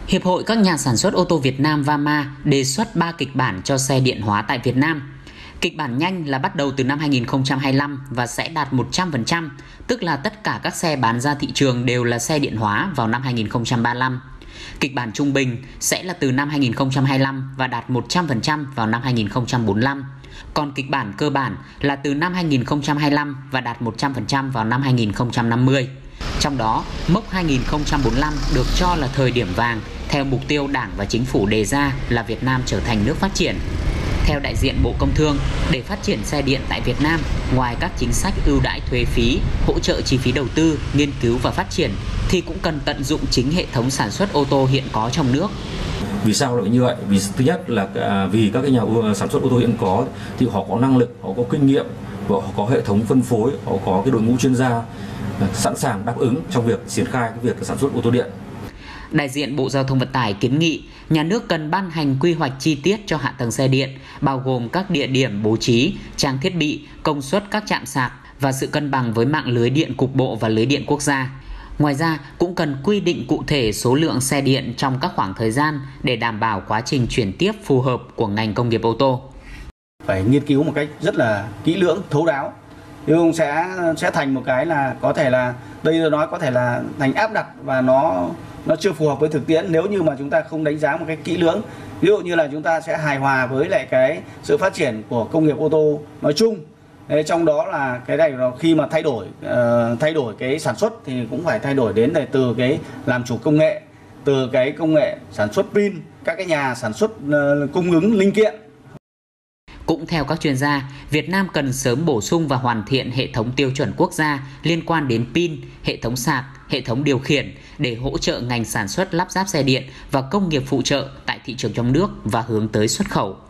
Hiệp hội các nhà sản xuất ô tô Việt Nam VAMA đề xuất 3 kịch bản cho xe điện hóa tại Việt Nam. Kịch bản nhanh là bắt đầu từ năm 2025 và sẽ đạt 100%, tức là tất cả các xe bán ra thị trường đều là xe điện hóa vào năm 2035. Kịch bản trung bình sẽ là từ năm 2025 và đạt 100% vào năm 2045. Còn kịch bản cơ bản là từ năm 2025 và đạt 100% vào năm 2050. Trong đó, mốc 2045 được cho là thời điểm vàng theo mục tiêu Đảng và Chính phủ đề ra là Việt Nam trở thành nước phát triển. Theo đại diện Bộ Công Thương, để phát triển xe điện tại Việt Nam, ngoài các chính sách ưu đãi thuế phí, hỗ trợ chi phí đầu tư, nghiên cứu và phát triển, thì cũng cần tận dụng chính hệ thống sản xuất ô tô hiện có trong nước. Vì sao lại như vậy? Vì thứ nhất là vì các cái nhà sản xuất ô tô hiện có thì họ có năng lực, họ có kinh nghiệm, họ có hệ thống phân phối, họ có cái đội ngũ chuyên gia sẵn sàng đáp ứng trong việc triển khai cái việc sản xuất ô tô điện. Đại diện Bộ Giao thông Vận tải kiến nghị nhà nước cần ban hành quy hoạch chi tiết cho hạ tầng xe điện, bao gồm các địa điểm bố trí, trang thiết bị, công suất các trạm sạc và sự cân bằng với mạng lưới điện cục bộ và lưới điện quốc gia. Ngoài ra, cũng cần quy định cụ thể số lượng xe điện trong các khoảng thời gian để đảm bảo quá trình chuyển tiếp phù hợp của ngành công nghiệp ô tô. Phải nghiên cứu một cách rất là kỹ lưỡng, thấu đáo. Nhưng sẽ thành một cái là có thể là đây tôi nói có thể là thành áp đặt và nó chưa phù hợp với thực tiễn nếu như mà chúng ta không đánh giá một cách kỹ lưỡng. Ví dụ như là chúng ta sẽ hài hòa với lại cái sự phát triển của công nghiệp ô tô nói chung. Thế trong đó là cái này khi mà thay đổi cái sản xuất thì cũng phải thay đổi đến từ cái làm chủ công nghệ, từ cái công nghệ sản xuất pin, các cái nhà sản xuất cung ứng linh kiện. Cũng theo các chuyên gia, Việt Nam cần sớm bổ sung và hoàn thiện hệ thống tiêu chuẩn quốc gia liên quan đến pin, hệ thống sạc, hệ thống điều khiển để hỗ trợ ngành sản xuất lắp ráp xe điện và công nghiệp phụ trợ tại thị trường trong nước và hướng tới xuất khẩu.